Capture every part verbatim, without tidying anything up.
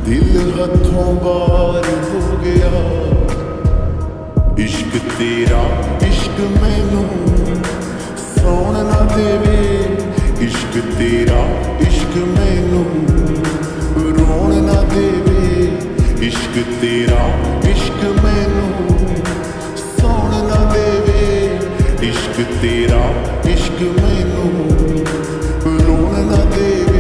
दिल हथों बार हो गया। इश्क तेरा इश्क मैनू सौण ना देवे, इश्क तेरा इश्क मैनू रोण ना देवे, इश्क तेरा इश्क मैनू सौण ना देवे, इश्क तेरा इश्क मैनू रोण ना देवे।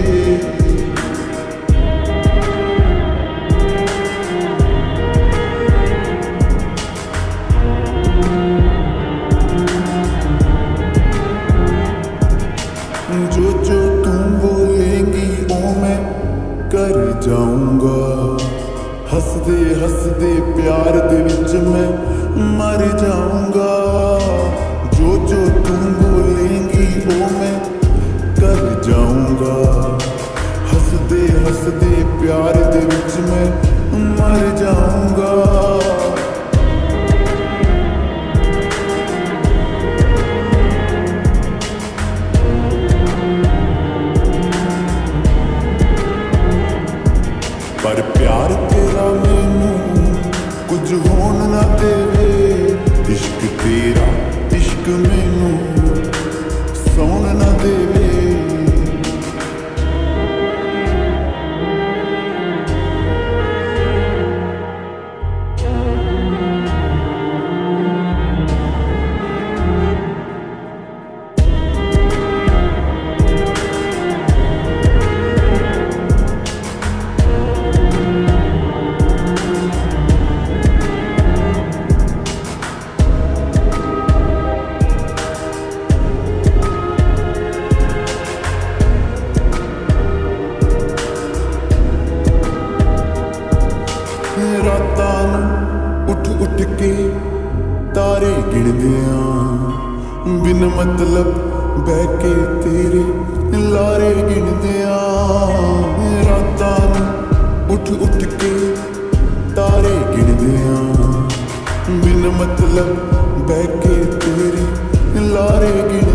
जो जो तुम बोलेंगी ओ मैं कर जाऊंगा, हसदे हसदे प्यार दे विच मैं मर जाऊंगा। जो जो तुम बोलेंगी ओ मैं कर जाऊंगा, हसदे हसदे प्यार दे विच मैं मर जाऊंगा। पर प्यार तेरा मैनू कुछ होन ना देवे, इश्क तेरा इश्क मैनू सौन ना देवे। रातां नूं उठ उठ के तारे गिणदियां, बिन मतलब बह के तेरे लारे गिणदियां। रातां नूं उठ उठ के तारे गिणदियां, बिन मतलब बह के तेरे लारे गिणदियां।